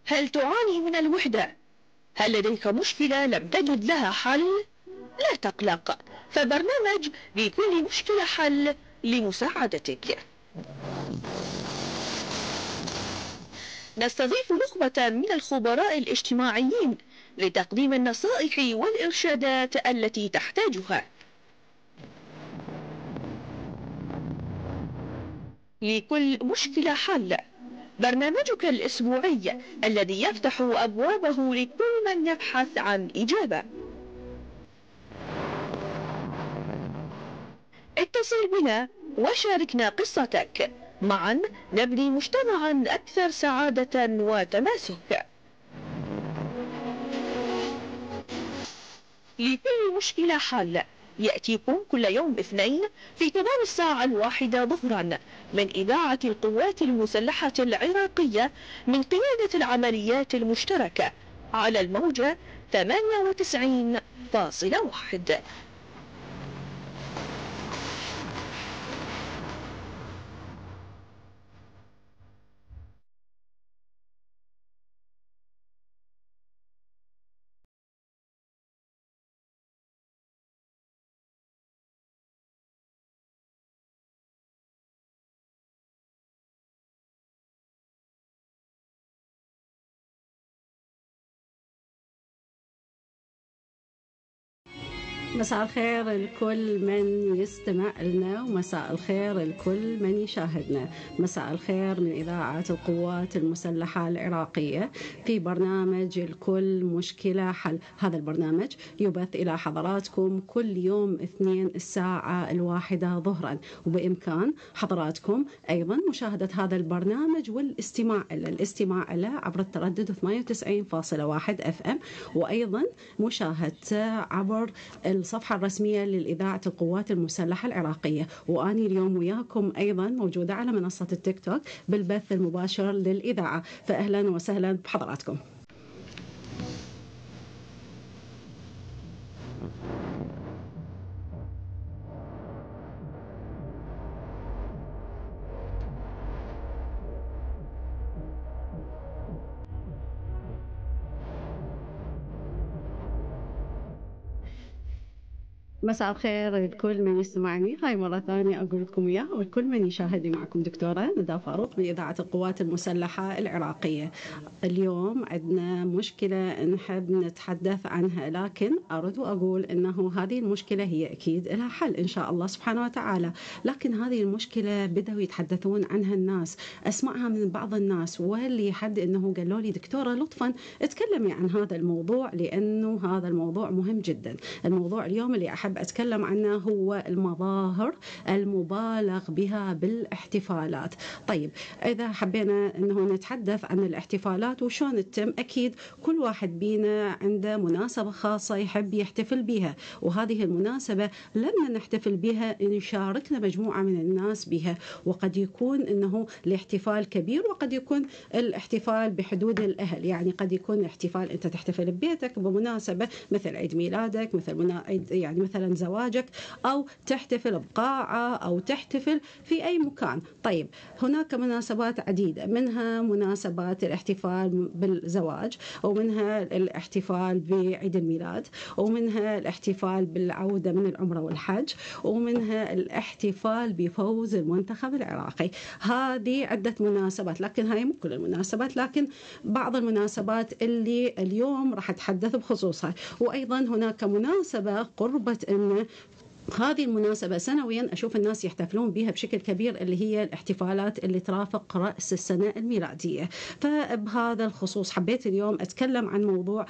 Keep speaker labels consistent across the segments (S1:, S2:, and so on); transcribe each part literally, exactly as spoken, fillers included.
S1: هل تعاني من الوحدة؟ هل لديك مشكلة لم تجد لها حل؟ لا تقلق، فبرنامج لكل مشكلة حل لمساعدتك. نستضيف نخبة من الخبراء الاجتماعيين لتقديم النصائح والإرشادات التي تحتاجها. لكل مشكلة حل، برنامجك الأسبوعي الذي يفتح أبوابه لكل من يبحث عن إجابة. اتصل بنا وشاركنا قصتك، معا نبني مجتمعا أكثر سعادة وتماسك. لكل مشكلة حل يأتيكم كل يوم اثنين في تمام الساعة الواحدة ظهرا من إذاعة القوات المسلحة العراقية من قيادة العمليات المشتركة على الموجة ثمانية وتسعين فاصلة واحد.
S2: مساء الخير لكل من يستمع لنا، ومساء الخير لكل من يشاهدنا. مساء الخير من إذاعة القوات المسلحة العراقية في برنامج الكل مشكلة حل. هذا البرنامج يبث إلى حضراتكم كل يوم اثنين الساعة الواحدة ظهرا، وبإمكان حضراتكم أيضا مشاهدة هذا البرنامج والاستماع له الاستماع له عبر التردد ثمانية وتسعين فاصلة واحد اف ام، وأيضا مشاهدته عبر الصفحة الرسمية للإذاعة القوات المسلحة العراقية. وأني اليوم وياكم أيضا موجودة على منصة التيك توك بالبث المباشر للإذاعة، فأهلا وسهلا بحضراتكم. مساء الخير لكل من يسمعني، هاي مرة ثانية أقول لكم إياه، والكل من يشاهدني. معكم دكتورة ندى فاروق من إذاعة القوات المسلحة العراقية. اليوم عندنا مشكلة نحب نتحدث عنها، لكن أرد وأقول أنه هذه المشكلة هي أكيد لها حل إن شاء الله سبحانه وتعالى، لكن هذه المشكلة بدأوا يتحدثون عنها الناس، أسمعها من بعض الناس، واللي حد أنه قالوا لي دكتورة لطفا اتكلمي عن هذا الموضوع، لأنه هذا الموضوع مهم جدا. الموضوع اليوم اللي أحب أتكلم عنه هو المظاهر المبالغ بها بالاحتفالات. طيب إذا حبينا أنه نتحدث عن الاحتفالات وشون تتم، أكيد كل واحد بينا عنده مناسبة خاصة يحب يحتفل بها، وهذه المناسبة لما نحتفل بها نشاركنا مجموعة من الناس بها، وقد يكون أنه الاحتفال كبير وقد يكون الاحتفال بحدود الأهل. يعني قد يكون احتفال أنت تحتفل ببيتك بمناسبة مثل عيد ميلادك، مثل منا... يعني مثلا زواجك، أو تحتفل بقاعة، أو تحتفل في أي مكان. طيب هناك مناسبات عديدة، منها مناسبات الاحتفال بالزواج، ومنها الاحتفال بعيد الميلاد، ومنها الاحتفال بالعودة من العمرة والحج، ومنها الاحتفال بفوز المنتخب العراقي. هذه عدة مناسبات، لكن هاي مو كل المناسبات، لكن بعض المناسبات اللي اليوم راح أتحدث بخصوصها. وأيضا هناك مناسبة قربة أن هذه المناسبة سنويا أشوف الناس يحتفلون بها بشكل كبير، اللي هي الاحتفالات اللي ترافق رأس السنة الميلادية. فبهذا الخصوص حبيت اليوم أتكلم عن موضوع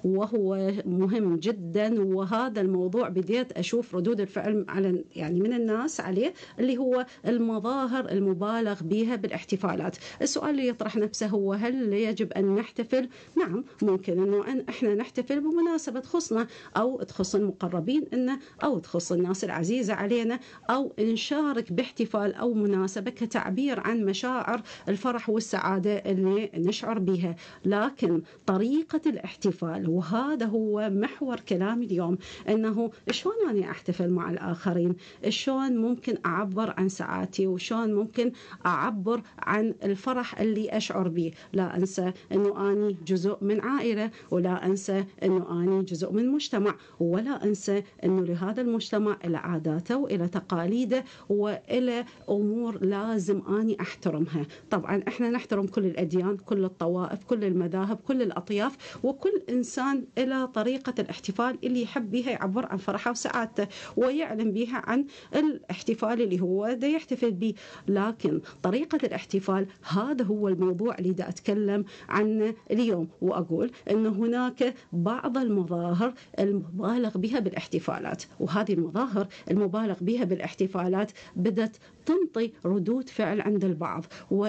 S2: وهو مهم جدا، وهذا الموضوع بديت أشوف ردود الفعل على يعني من الناس عليه، اللي هو المظاهر المبالغ بها بالاحتفالات. السؤال اللي يطرح نفسه هو هل يجب أن نحتفل؟ نعم ممكن أنه أن إحنا نحتفل بمناسبة تخصنا أو تخص المقربين إنه أو تخص الناس الناس العزيزة علينا، أو نشارك باحتفال أو مناسبة كتعبير عن مشاعر الفرح والسعادة اللي نشعر بها. لكن طريقة الاحتفال، وهذا هو محور كلامي اليوم، أنه شلون أنا أحتفل مع الآخرين، شلون ممكن أعبر عن سعادتي، وشلون ممكن أعبر عن الفرح اللي أشعر به. لا أنسى أنه أني جزء من عائلة، ولا أنسى أنه أني جزء من مجتمع، ولا أنسى أنه لهذا المجتمع إلى عاداته وإلى تقاليده وإلى أمور لازم أني أحترمها. طبعا إحنا نحترم كل الأديان، كل الطوائف، كل المذاهب، كل الأطياف، وكل إنسان إلى طريقة الاحتفال اللي يحب بها يعبر عن فرحه وسعادته ويعلن بها عن الاحتفال اللي هو دا يحتفل به. لكن طريقة الاحتفال هذا هو الموضوع اللي دا أتكلم عنه اليوم، وأقول أن هناك بعض المظاهر المبالغ بها بالاحتفالات، وهذه المظاهر المبالغ بها بالاحتفالات بدت تنطي ردود فعل عند البعض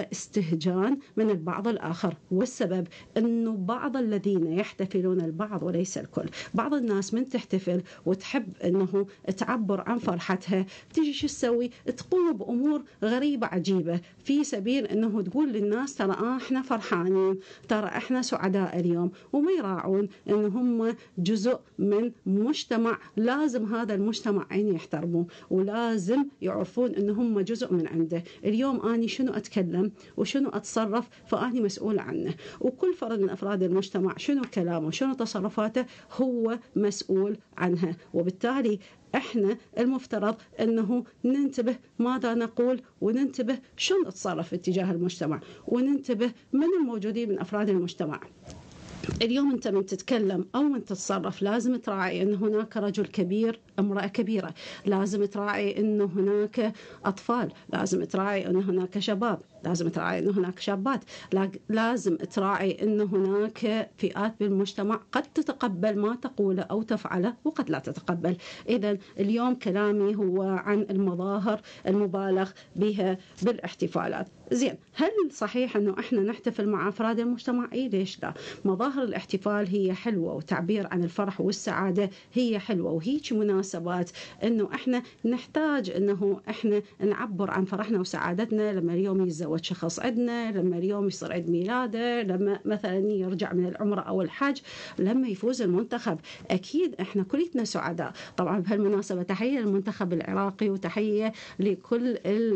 S2: واستهجان من البعض الآخر. والسبب أنه بعض الذين يحتفلون، البعض وليس الكل، بعض الناس من تحتفل وتحب أنه تعبر عن فرحتها تيجي شو تسوي؟ تقوم بأمور غريبة عجيبة في سبيل أنه تقول للناس ترى آه احنا فرحانين، ترى احنا سعداء اليوم، وما يراعون أن هم جزء من مجتمع لازم هذا المجتمع أن يحترموه، ولازم يعرفون أن هم جزء من عنده. اليوم أني شنو أتكلم وشنو أتصرف فأني مسؤول عنه، وكل فرد من أفراد المجتمع شنو كلامه شنو تصرفاته هو مسؤول عنها. وبالتالي احنا المفترض انه ننتبه ماذا نقول، وننتبه شنو نتصرف اتجاه المجتمع، وننتبه من الموجودين من افراد المجتمع. اليوم أنت من تتكلم أو من تتصرف لازم تراعي أن هناك رجل كبير، امرأة كبيرة، لازم تراعي أن هناك أطفال، لازم تراعي أن هناك شباب، لازم تراعي أن هناك شابات، لازم تراعي أن هناك فئات بالمجتمع قد تتقبل ما تقوله أو تفعله وقد لا تتقبل. إذن اليوم كلامي هو عن المظاهر المبالغ بها بالاحتفالات. زين، هل صحيح أنه إحنا نحتفل مع أفراد المجتمع؟ إيه ليش لا؟ مظاهر الاحتفال هي حلوة، وتعبير عن الفرح والسعادة هي حلوة، وهيك مناسبات أنه إحنا نحتاج أنه إحنا نعبر عن فرحنا وسعادتنا. لما اليوم يتزوج شخص عندنا، لما اليوم يصير عيد ميلاده، لما مثلا يرجع من العمرة أو الحج، لما يفوز المنتخب، أكيد إحنا كلنا سعداء. طبعا بهالمناسبة تحية للمنتخب العراقي، وتحية لكل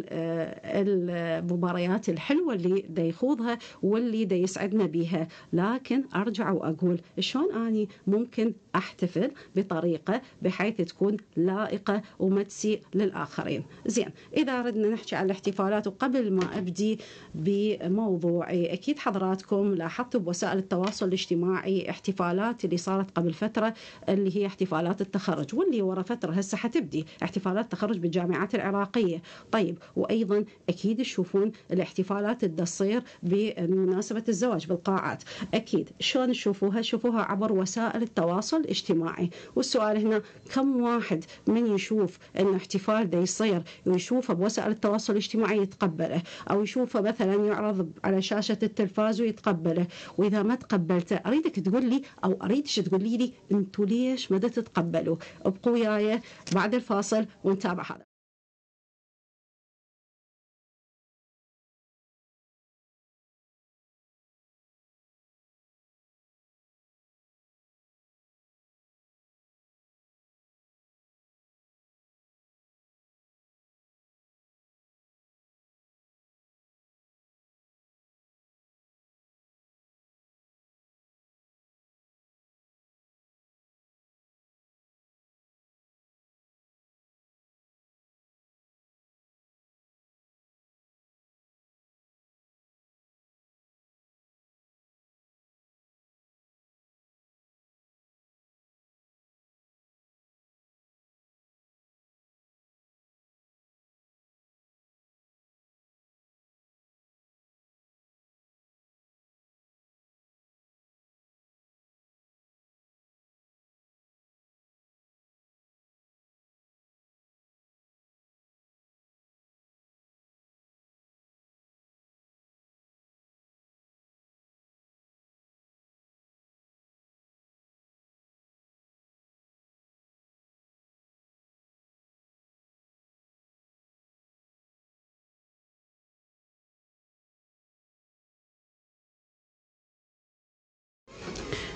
S2: المباريات الحلوة اللي دا يخوضها واللي دا يسعدنا بها. لكن أرجع وأقول شلون أني ممكن أحتفل بطريقة بحيث تكون لائقة وما تسيء للآخرين. زين، إذا أردنا نحكي عن الاحتفالات، وقبل ما أبدي بموضوعي، أكيد حضراتكم لاحظتوا بوسائل التواصل الاجتماعي احتفالات اللي صارت قبل فترة، اللي هي احتفالات التخرج، واللي ورا فترة هسه حتبدي احتفالات التخرج بالجامعات العراقية. طيب، وأيضا أكيد تشوفون الاحتفالات اللي تصير بمناسبة الزواج بالقاعات. أكيد شلون تشوفوها؟ شوفوها عبر وسائل التواصل الاجتماعي. والسؤال هنا، كم واحد من يشوف أن احتفال ده يصير ويشوفه بوسائل التواصل الاجتماعي يتقبله، أو يشوفه مثلا يعرض على شاشة التلفاز ويتقبله؟ وإذا ما تقبلته أريدك تقول لي، أو أريدك تقولي لي أنتوا ليش ما تتقبلوا. ابقوا وياي بعد الفاصل ونتابع هذا.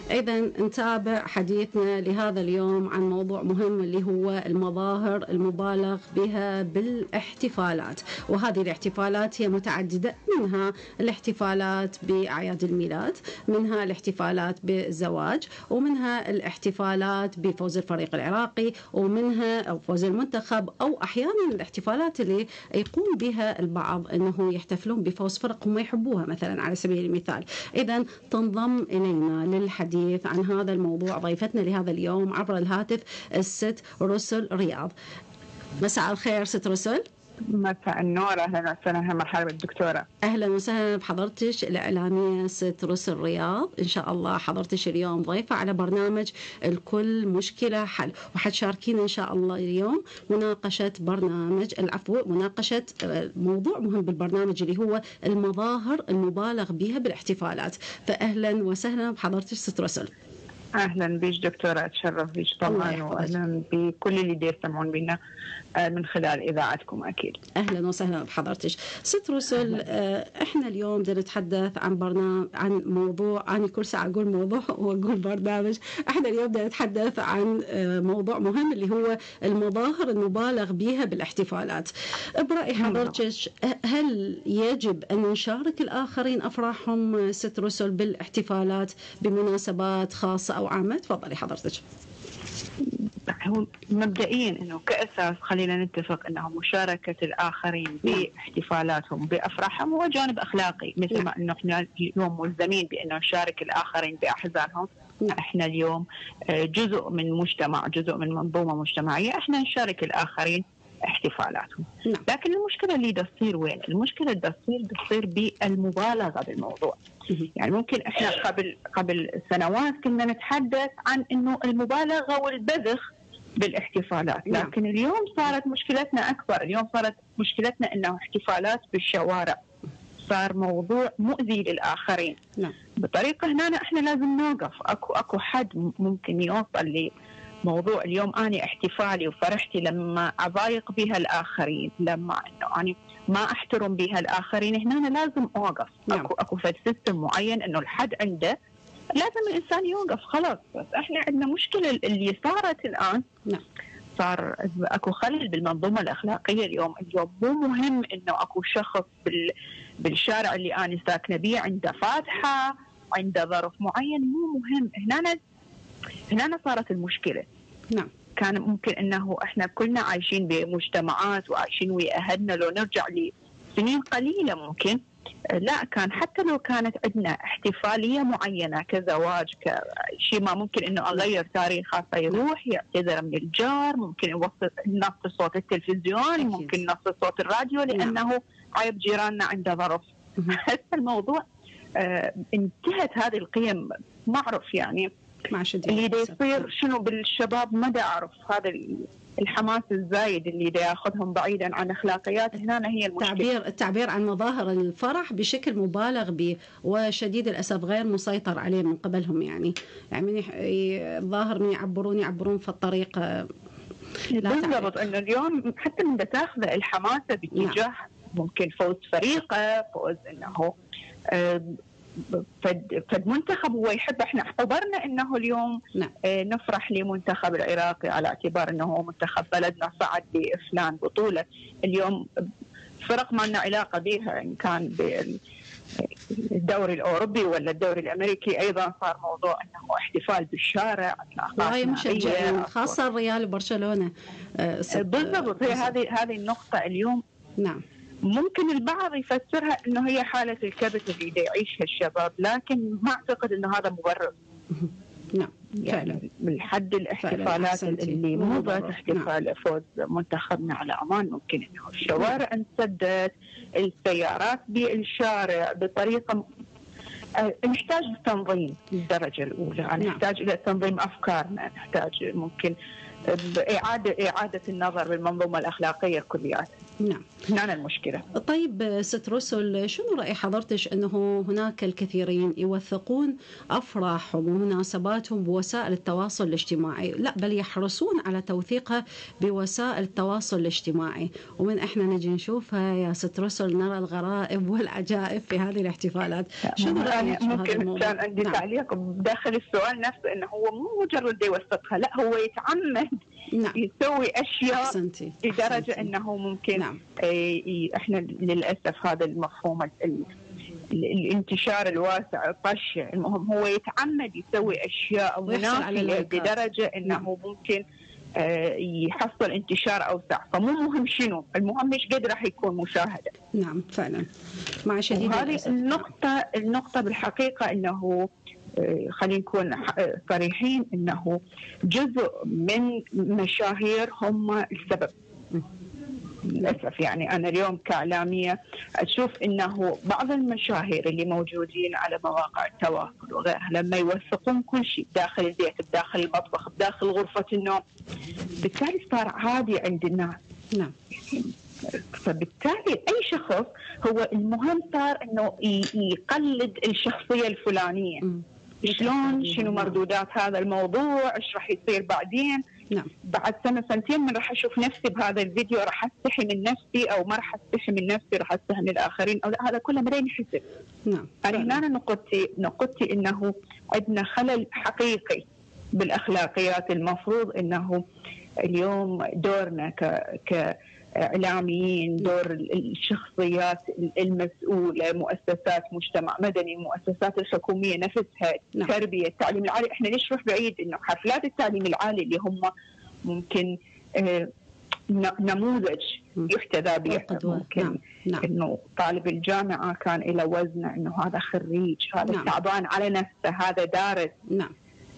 S2: إذا نتابع حديثنا لهذا اليوم عن موضوع مهم اللي هو المظاهر المبالغ بها بالاحتفالات، وهذه الاحتفالات هي متعددة، منها الاحتفالات بأعياد الميلاد، منها الاحتفالات بالزواج، ومنها الاحتفالات بفوز الفريق العراقي، ومنها أو فوز المنتخب، أو أحيانا الاحتفالات اللي يقوم بها البعض أنه يحتفلون بفوز فرق هم يحبوها مثلا على سبيل المثال. إذا تنضم إلينا للحديث عن هذا الموضوع ضيفتنا لهذا اليوم عبر الهاتف الست رسل رياض. مساء الخير ست رسل.
S3: مساء النور، اهلا وسهلا، مرحبا بالدكتوره.
S2: اهلا وسهلا بحضرتك الاعلاميه ست رسل رياض. ان شاء الله حضرتك اليوم ضيفه على برنامج الكل مشكله حل، وحتشاركينا ان شاء الله اليوم مناقشه برنامج العفو مناقشه موضوع مهم بالبرنامج اللي هو المظاهر المبالغ بها بالاحتفالات. فاهلا وسهلا بحضرتك ست رسل.
S3: اهلا بيش دكتوره، اتشرف بيش طبعا، واهلا بكل اللي يسمعون بنا من خلال اذاعتكم اكيد.
S2: اهلا وسهلا بحضرتك ست رسل. احنا اليوم بدنا نتحدث عن برنامج عن موضوع، انا كل ساعه اقول موضوع واقول برنامج. احنا اليوم بدنا نتحدث عن موضوع مهم اللي هو المظاهر المبالغ بها بالاحتفالات. براي حضرتك هل يجب ان نشارك الاخرين افراحهم ست رسل بالاحتفالات بمناسبات خاصه او عامه؟ تفضلي حضرتك.
S3: هو مبدئيا انه كاساس خلينا نتفق انه مشاركه الاخرين باحتفالاتهم بافراحهم هو جانب اخلاقي، مثل ما انه احنا اليوم ملزمين بانه نشارك الاخرين باحزانهم. احنا اليوم جزء من مجتمع، جزء من منظومه مجتمعيه، احنا نشارك الاخرين احتفالاتهم. لكن المشكله اللي تصير وين؟ المشكله اللي تصير تصير بالمبالغه بالموضوع. يعني ممكن احنا قبل قبل سنوات كنا نتحدث عن انه المبالغه والبذخ بالاحتفالات، لكن اليوم صارت مشكلتنا اكبر، اليوم صارت مشكلتنا انه احتفالات بالشوارع، صار موضوع مؤذي للاخرين. نعم. بطريقه هنا احنا لازم نوقف، اكو اكو حد ممكن يوصل لموضوع اليوم اني احتفالي وفرحتي لما اضايق بها الاخرين، لما انه اني ما احترم بها الاخرين، هنا أنا لازم اوقف. نعم. اكو اكو فد سيستم معين انه الحد عنده لازم الانسان يوقف خلاص. بس احنا عندنا مشكله اللي صارت الان. نعم. صار اكو خلل بالمنظومه الاخلاقيه اليوم. اليوم مو مهم انه اكو شخص بال بالشارع اللي انا ساكنه بيه عنده فاتحه، عنده ظرف معين، مو مهم. هنا هنا صارت المشكله. نعم. كان ممكن انه احنا كلنا عايشين بمجتمعات وعايشين ويا اهلنا، لو نرجع لسنين قليله ممكن لا كان حتى لو كانت عندنا احتفاليه معينه كزواج كشيء ما ممكن انه اغير تاريخه فيروح يعتذر من الجار، ممكن يوصل نفس صوت التلفزيون، ممكن نفس صوت الراديو لانه عيب جيراننا عنده ظرف. هسه الموضوع آه انتهت هذه القيم. ما اعرف يعني اللي دا يصير شنو بالشباب، ما دا اعرف هذا الحماس الزايد اللي دا ياخذهم بعيدا عن اخلاقيات. هنا هي المشكله. التعبير
S2: التعبير عن مظاهر الفرح بشكل مبالغ به وشديد الاسف غير مسيطر عليه من قبلهم. يعني يعني الظاهر من يعبرون يعبرون في الطريق.
S3: بالضبط انه اليوم حتى من تاخذ الحماسه باتجاه نعم. ممكن فوز فريقه، فوز انه آه فد, فد منتخب هو يحب. احنا حضرنا انه اليوم نعم. اه نفرح لمنتخب العراقي على اعتبار انه هو منتخب بلدنا صعد لفلان بطوله. اليوم فرق ما لنا علاقه بها، ان كان بالدوري الاوروبي ولا الدوري الامريكي، ايضا صار موضوع انه احتفال بالشارع،
S2: وهي مشجعين خاصه الريال وبرشلونه. اه
S3: بالضبط، هي هذه هذه النقطه اليوم. نعم. ممكن البعض يفسرها انه هي حاله الكبت اللي دا يعيشها الشباب، لكن ما اعتقد انه هذا مبرر.
S2: نعم
S3: يعني بالحد الاحتفالات اللي مضت احتفال نعم. فوز منتخبنا على عمان، ممكن انه الشوارع انسدت، السيارات بالشارع بطريقه أه نحتاج للتنظيم بالدرجه الاولى. نعم. نحتاج الى تنظيم افكارنا، نحتاج ممكن إعادة إعادة النظر بالمنظومة الأخلاقية كلياتها.
S2: نعم.
S3: هنا المشكلة.
S2: طيب ست رسل، شنو رأي حضرتك أنه هناك الكثيرين يوثقون أفراحهم ومناسباتهم بوسائل التواصل الاجتماعي، لا بل يحرصون على توثيقها بوسائل التواصل الاجتماعي، ومن إحنا نجي نشوفها يا ست رسل نرى الغرائب والعجائب في هذه الاحتفالات. شنو رأيك
S3: ممكن كان عندي نعم. تعليق داخل السؤال نفسه، أنه هو مو مجرد يوثقها، لا هو يتعمد نعم. يسوي أشياء
S2: أحسنتي.
S3: لدرجة
S2: أحسنتي.
S3: أنه ممكن
S2: نعم.
S3: إحنا للأسف هذا المفهوم ال... الانتشار الواسع الطش، المهم هو يتعمد يسوي أشياء منافية بدرجة أنه نعم. ممكن يحصل انتشار أوسع، فمو مهم شنو، المهم إيش قد راح يكون مشاهدة.
S2: نعم فعلا مع شديد
S3: هذه النقطة النقطة بالحقيقة أنه خلينا نكون صريحين أنه جزء من مشاهير هم السبب للأسف. يعني أنا اليوم كإعلامية أشوف أنه بعض المشاهير اللي موجودين على مواقع التواصل وغيرها لما يوثقون كل شيء داخل البيت، بداخل المطبخ، بداخل غرفة النوم، بالتالي صار عادي عند الناس.
S2: نعم.
S3: فبالتالي أي شخص هو المهم صار أنه يقلد الشخصية الفلانية. م. شلون شنو مردودات هذا الموضوع، ايش راح يصير بعدين.
S2: نعم.
S3: بعد سنة سنتين من راح أشوف نفسي بهذا الفيديو راح أستحي من نفسي أو ما راح أستحي من نفسي، راح أستحي الآخرين، أو هذا كله مرين يحسب.
S2: نعم.
S3: يعني هنا نقطتي نقطتي إنه عندنا خلل حقيقي بالأخلاقيات. المفروض إنه اليوم دورنا ك ك إعلاميين، دور الشخصيات المسؤولة، مؤسسات مجتمع مدني، المؤسسات الحكومية نفسها،
S2: نعم.
S3: التربية، التعليم العالي. إحنا ليش نروح بعيد إنه حفلات التعليم العالي اللي هم ممكن آه نموذج يحتذى به، ممكن
S2: نعم. نعم.
S3: إنه طالب الجامعة كان إلى وزنه، إنه هذا خريج، هذا نعم. تعبان على نفسه، هذا دارس.
S2: نعم.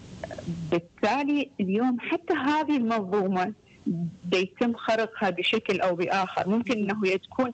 S3: بالتالي اليوم حتى هذه المنظومة بيتم خرقها بشكل أو بآخر. ممكن أنه تكون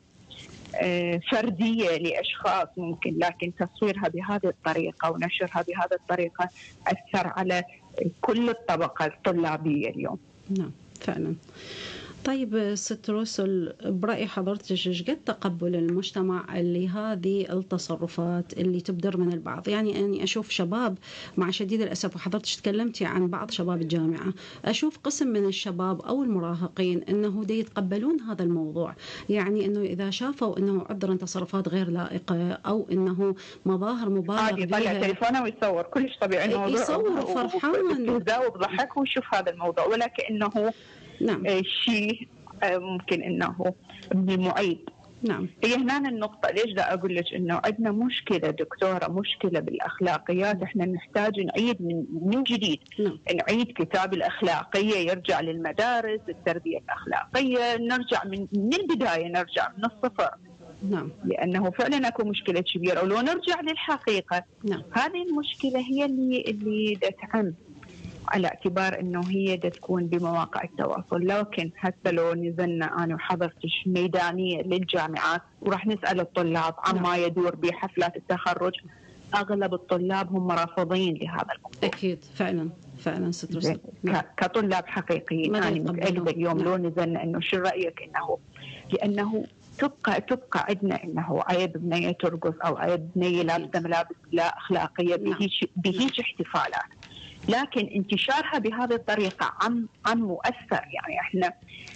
S3: فردية لأشخاص ممكن، لكن تصويرها بهذه الطريقة ونشرها بهذه الطريقة أثر على كل الطبقة الطلابية اليوم.
S2: نعم فعلا. طيب ست رسل، برأي حضرتك ايش قد تقبل المجتمع لهذه التصرفات اللي تبدر من البعض؟ يعني أني أشوف شباب مع شديد الأسف، وحضرتك تكلمتي عن بعض شباب الجامعة، أشوف قسم من الشباب أو المراهقين أنه دي يتقبلون هذا الموضوع، يعني أنه إذا شافوا أنه عذرا تصرفات غير لائقة أو أنه مظاهر مبالغ
S3: بها يطلع تليفونه ويصور كلش طبيعي الموضوع،
S2: يصور فرحان
S3: وضحك ويشوف هذا الموضوع، ولكنه
S2: نعم.
S3: شيء ممكن انه معيب.
S2: نعم.
S3: هي هنا النقطة. ليش دا اقول لك انه عندنا مشكلة دكتورة، مشكلة بالاخلاقيات. احنا نحتاج نعيد من, من جديد.
S2: نعم.
S3: نعيد كتاب الاخلاقية، يرجع للمدارس، التربية الاخلاقية، نرجع من, من البداية، نرجع من الصفر.
S2: نعم.
S3: لانه فعلا اكو مشكلة كبيرة، ولو نرجع للحقيقة
S2: نعم.
S3: هذه المشكلة هي اللي اللي تعم، على اعتبار انه هي تكون بمواقع التواصل. لكن حتى لو نزلنا انا وحضرتك ميدانيه للجامعات وراح نسال الطلاب عما يدور بحفلات التخرج، اغلب الطلاب هم رافضين لهذا الموضوع.
S2: اكيد فعلا فعلا ست رسل.
S3: كطلاب حقيقيين انا متاكده اليوم نعم. لو نزلنا انه شو رايك، انه لانه تبقى تبقى عندنا انه عيب بنيه ترقص او عيب بنيه لابسه ملابس لا اخلاقيه بهيج بهيج احتفالات. لكن انتشارها بهذه الطريقة عم عم مؤثر. يعني احنا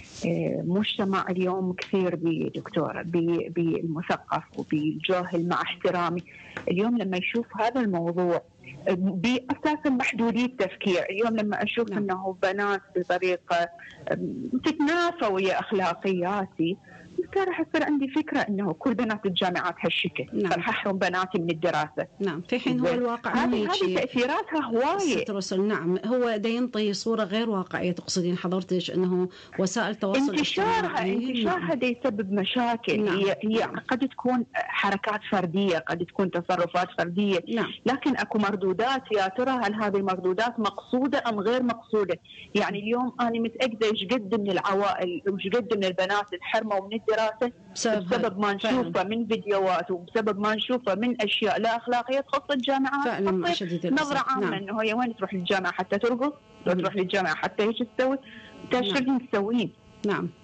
S3: مجتمع اليوم كثير بدكتورة بالمثقف وبالجاهل مع احترامي، اليوم لما يشوف هذا الموضوع بأساس محدودية التفكير، اليوم لما أشوف نعم. أنه بنات بطريقة تتنافى ويا أخلاقياتي، راح يصير عندي فكرة أنه كل بنات الجامعات هالشكل،
S2: نعم.
S3: راح أحرم بناتي من الدراسة.
S2: نعم. في حين هو الواقع
S3: هذه هذه تأثيراتها هواية.
S2: ست رسل. نعم. هو دا ينطي صورة غير واقعية. تقصدين حضرتك أنه وسائل التواصل
S3: انتشارها انتشارها نعم. دا يسبب مشاكل. نعم. هي هي نعم. قد تكون حركات فردية، قد تكون تصرفات فردية.
S2: نعم.
S3: لكن أكو مردودات، يا ترى هل هذه المردودات مقصودة أم غير مقصودة؟ يعني اليوم أنا متأكدة إيش قد من العوائل وإيش قد من البنات انحرموا من الدراسة بسبب, بسبب ما نشوفه من فيديوهات وبسبب ما نشوفه من أشياء لا أخلاقية تخص الجامعات.
S2: فعلا
S3: نظرة عامة. نعم. إنه هي وين تروح للجامعة حتى ترقص، لو تروح للجامعة حتى إيش تسوي، تشتغل تسوين.
S2: نعم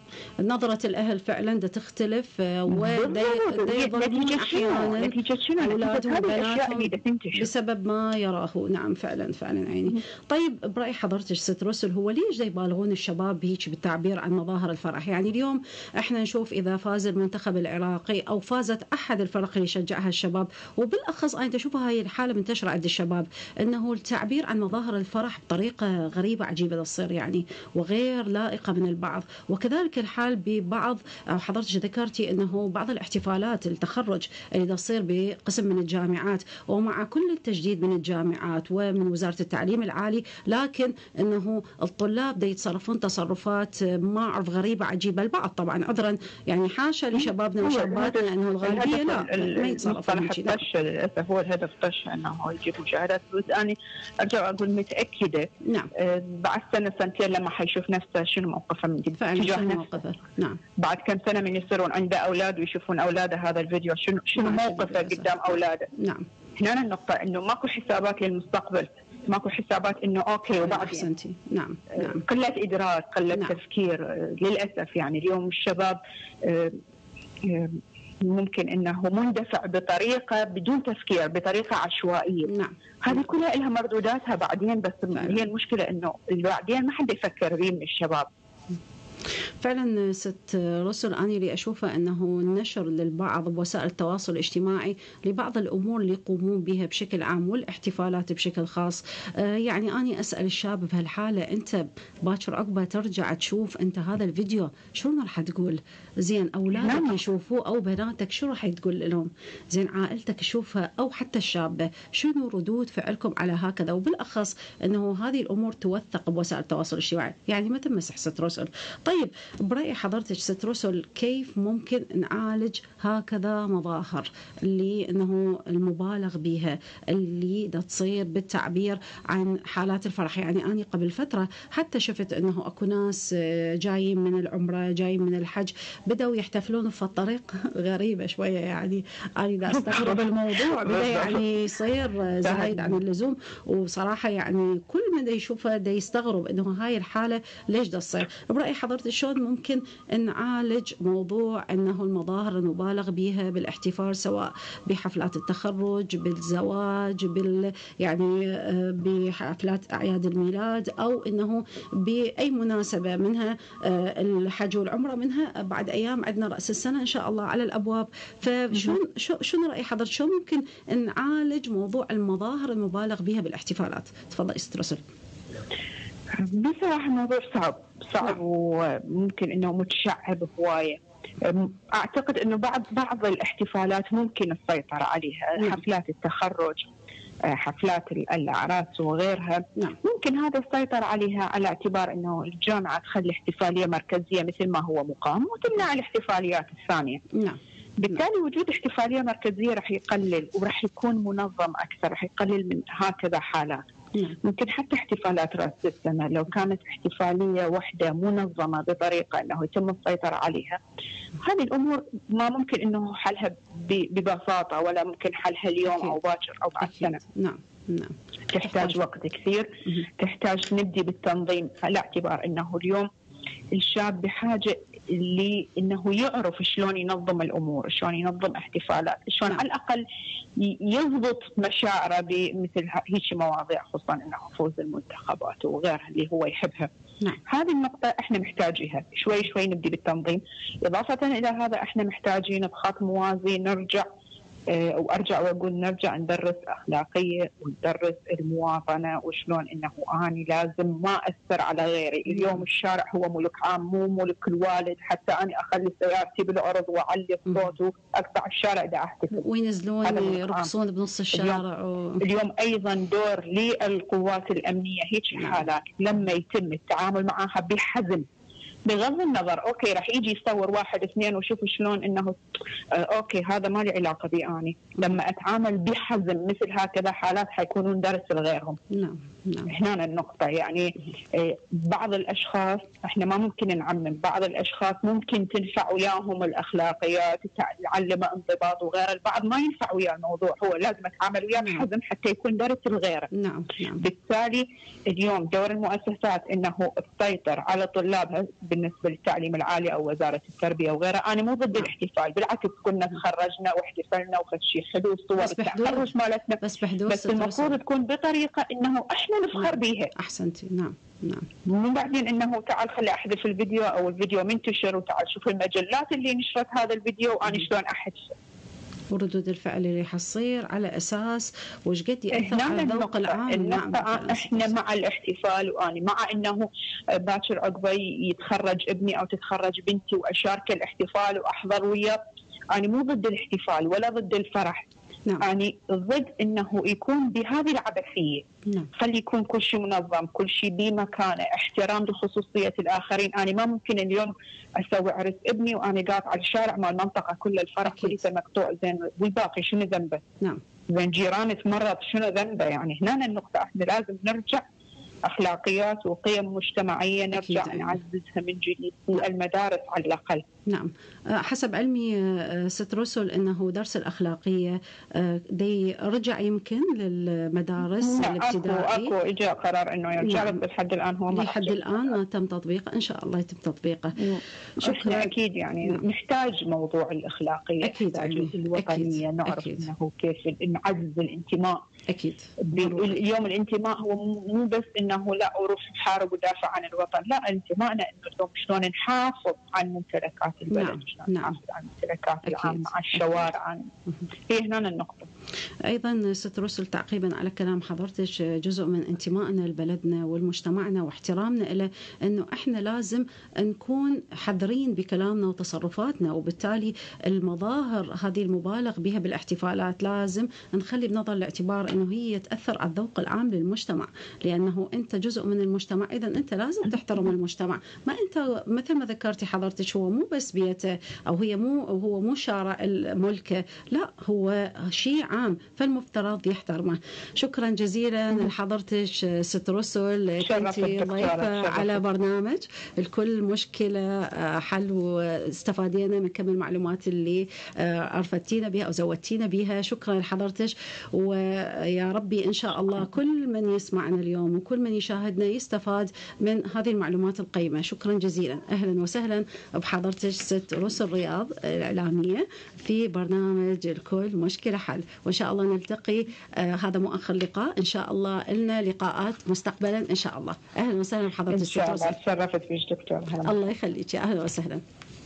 S2: نظرة الأهل فعلا دا تختلف، ودا يظلمون أحيانا أولادهم وبناتهم بسبب ما يراه. نعم فعلا فعلا عيني. طيب برأي حضرتك ست رسل، هو ليش دا يبالغون الشباب هيك بالتعبير عن مظاهر الفرح؟ يعني اليوم احنا نشوف إذا فاز المنتخب العراقي أو فازت أحد الفرق اللي يشجعها الشباب، وبالأخص أنا أشوفها هاي الحالة منتشرة عند الشباب، أنه التعبير عن مظاهر الفرح بطريقة غريبة عجيبة تصير يعني وغير لائقة من البعض. وكذلك الحال ببعض، أو حضرتك ذكرتي أنه بعض الاحتفالات التخرج اللي تصير بقسم من الجامعات، ومع كل التجديد من الجامعات ومن وزارة التعليم العالي، لكن أنه الطلاب دا يتصرفون تصرفات ما أعرف غريبة عجيبة. البعض طبعا عذرا يعني حاشا لشبابنا وشاباتنا أنه الغالبية لا ما يتصرفون كذا.
S3: طش للأسف هو الهدف طش أنه يجيب مشاهدات، بس أنا أرجع أقول متأكدة
S2: نعم
S3: بعد سنة سنتين لما حيشوف نفسه شنو موقفه من
S2: تجاه نفسه. نعم
S3: بعد كم سنة من يصيرون عنده أولاد ويشوفون أولاده هذا الفيديو شنو شنو موقفه قدام أولاده.
S2: نعم
S3: هنا النقطة إنه ماكو حسابات للمستقبل، ماكو حسابات إنه أوكي وبعدين.
S2: نعم نعم
S3: قلة إدراك، قلة
S2: نعم.
S3: تفكير للأسف. يعني اليوم الشباب ممكن انه مندفع بطريقه بدون تفكير، بطريقه عشوائيه.
S2: نعم.
S3: هذه كلها لها مردوداتها بعدين، بس فعلا. هي المشكله انه بعدين ما حد يفكر به من الشباب.
S2: فعلا ست رسل، أنا اللي أشوفه أنه النشر للبعض بوسائل التواصل الاجتماعي لبعض الأمور اللي يقومون بها بشكل عام والاحتفالات بشكل خاص. آه يعني أنا أسأل الشاب بهالحالة، أنت باكر عقبة ترجع تشوف أنت هذا الفيديو شو راح تقول؟ زين أولادك يشوفوه أو بناتك شو راح تقول لهم؟ زين عائلتك تشوفها أو حتى الشابة شنو ردود فعلكم على هكذا؟ وبالأخص أنه هذه الأمور توثق بوسائل التواصل الاجتماعي، يعني ما تمسح ست رسل. طيب برأي حضرتك ست رسل، كيف ممكن نعالج هكذا مظاهر اللي انه المبالغ بها اللي دا تصير بالتعبير عن حالات الفرح؟ يعني أنا قبل فترة حتى شفت انه اكو ناس جايين من العمرة جايين من الحج بدأوا يحتفلون في الطريق غريبة شوية، يعني أنا دا استغرب الموضوع بدأ يعني يصير زايد عن اللزوم، وصراحة يعني كل من دا يشوفه دا يستغرب انه هاي الحالة ليش دا تصير. برأي حضرتك شلون ممكن نعالج موضوع أنه المظاهر المبالغ بها بالاحتفال سواء بحفلات التخرج، بالزواج، بال يعني بحفلات أعياد الميلاد، أو أنه بأي مناسبة منها الحج والعمرة، منها بعد أيام عندنا رأس السنة إن شاء الله على الأبواب. فشون شنو رأي حضرتك شو ممكن نعالج موضوع المظاهر المبالغ بها بالاحتفالات؟ تفضل ست رسل.
S3: بصراحة الموضوع صعب صعب وممكن انه متشعب هواية. اعتقد انه بعض بعض الاحتفالات ممكن السيطرة عليها،
S2: نعم.
S3: حفلات التخرج، حفلات الاعراس وغيرها،
S2: نعم.
S3: ممكن هذا السيطرة عليها على اعتبار انه الجامعة تخلي احتفالية مركزية مثل ما هو مقام وتمنع الاحتفاليات الثانية.
S2: نعم.
S3: بالتالي وجود احتفالية مركزية راح يقلل وراح يكون منظم اكثر، راح يقلل من هكذا حالات. ممكن حتى احتفالات رأس السنة لو كانت احتفالية واحدة منظمة بطريقة أنه يتم السيطرة عليها، هذه الأمور ما ممكن أنه حلها ببساطة، ولا ممكن حلها اليوم أو باكر أو بعد سنة.
S2: نعم نعم.
S3: تحتاج وقت كثير، تحتاج نبدي بالتنظيم على اعتبار أنه اليوم الشاب بحاجة اللي انه يعرف شلون ينظم الامور، شلون ينظم احتفالات، شلون على الاقل يضبط مشاعره بمثل هيك مواضيع، خصوصا انه فوز المنتخبات وغيرها اللي هو يحبها.
S2: نعم.
S3: هذه النقطة احنا محتاجيها شوي شوي نبدي بالتنظيم. اضافة الى هذا احنا محتاجين بخط موازي نرجع وارجع واقول نرجع ندرس اخلاقيه وندرس المواطنه، وشلون انه اني لازم ما اثر على غيري. اليوم الشارع هو ملك عام مو ملك الوالد، حتى اني اخلي سيارتي بالعرض واعلي الصوت واقطع الشارع دا احتفل
S2: وينزلون يرقصون بنص الشارع.
S3: اليوم, و... اليوم ايضا دور للقوات الامنيه هيك حالات لما يتم التعامل معها بحزم، بغض النظر اوكي راح يجي يصور واحد اثنين وشوف شلون انه آه اوكي هذا ما لي علاقه بي، اني لما اتعامل بحزم مثل هكذا حالات حيكونون درس لغيرهم.
S2: نعم نعم.
S3: هنا النقطة يعني بعض الأشخاص إحنا ما ممكن نعمم، بعض الأشخاص ممكن تنفع وياهم الأخلاقيات، تعلم انضباط وغيره، البعض ما ينفع وياه الموضوع، هو لازم أتعامل وياه بحزم حتى يكون درس الغيره.
S2: نعم. نعم.
S3: بالتالي اليوم دور المؤسسات إنه تسيطر على طلابها بالنسبة للتعليم العالي أو وزارة التربية وغيرها. أنا مو ضد الاحتفال، بالعكس كنا تخرجنا واحتفلنا وخذ شيء حلو، صور التخرج مالتنا،
S2: بس بحدود
S3: بس المفروض تكون بطريقة إنه إحنا نفخر بيها.
S2: أحسنتي. نعم. نعم.
S3: مو بعدين انه تعال خلي احذف الفيديو او الفيديو منتشر وتعال شوف المجلات اللي نشرت هذا الفيديو وانا شلون احذفه،
S2: وردود الفعل اللي حصير على اساس وش قد ياثر على الذوق العام. نعم.
S3: احنا مع الاحتفال، وانا مع انه باكر عقبي يتخرج ابني او تتخرج بنتي واشارك الاحتفال واحضر وياه. انا مو ضد الاحتفال ولا ضد الفرح.
S2: نعم.
S3: يعني ضد انه يكون بهذه العبثيه.
S2: نعم.
S3: خلي يكون كل شيء منظم، كل شيء بمكانه، احترام لخصوصيه الاخرين. انا ما ممكن اليوم اسوي عرس ابني وانا قاطع على الشارع مال المنطقه كل الفرح كله مقطوع، زين والباقي شنو ذنبه؟
S2: نعم.
S3: زين جيراني تمرض شنو ذنبه؟ يعني هنا النقطه احنا لازم نرجع اخلاقيات وقيم مجتمعيه نرجع أكيد. نعززها من جديد في المدارس على الاقل.
S2: نعم. حسب علمي ست رسل انه درس الاخلاقيه دي رجع يمكن للمدارس الابتدائيه.
S3: اكو اكو اجى قرار انه يرجع. نعم. بس لحد الان هو ما
S2: لحد الان ما تم تطبيقه، ان شاء الله يتم تطبيقه.
S3: شكرا. اكيد يعني نعم. نحتاج موضوع الاخلاقيه،
S2: اكيد
S3: نحتاج الوطنيه، نعرف أكيد. انه كيف نعزز الانتماء.
S2: اكيد.
S3: اليوم الانتماء هو مو بس انه لا اروح احارب ودافع عن الوطن، لا انتمائنا انه اليوم شلون نحافظ عن ممتلكات البلد. نعم.
S2: نعم.
S3: عن الممتلكات العامة، عن الشوارع، عن هي هنا النقطة.
S2: أيضا ست رسل تعقيبا على كلام حضرتك، جزء من انتمائنا لبلدنا والمجتمعنا واحترامنا له أنه إحنا لازم نكون حذرين بكلامنا وتصرفاتنا، وبالتالي المظاهر هذه المبالغ بها بالاحتفالات لازم نخلي بنظر الاعتبار أنه هي تأثر على الذوق العام للمجتمع، لأنه أنت جزء من المجتمع، إذا أنت لازم تحترم المجتمع. ما أنت مثل ما ذكرتي حضرتك هو مو بس بيته أو هي مو هو مو شارع ملكه، لا هو شيء عام فالمفترض يحترمه. شكرا جزيلا لحضرتك ست رسل، كنتي ضيفة على برنامج الكل مشكلة حل، واستفادينا من كم المعلومات اللي أرفتينا بها أو زودتينا بها. شكرا لحضرتك، ويا ربي إن شاء الله كل من يسمعنا اليوم وكل من يشاهدنا يستفاد من هذه المعلومات القيمة. شكرا جزيلا. أهلا وسهلا بحضرتك ست رسل رياض الإعلامية في برنامج الكل مشكلة حل، وإن شاء الله نلتقي. آه هذا مؤخر لقاء، إن شاء الله لنا لقاءات مستقبلا إن شاء الله. أهلا وسهلا بحضرتك.
S3: إن شاء الله. تشرفت بيك دكتور.
S2: الله يخليك. أهلا وسهلا.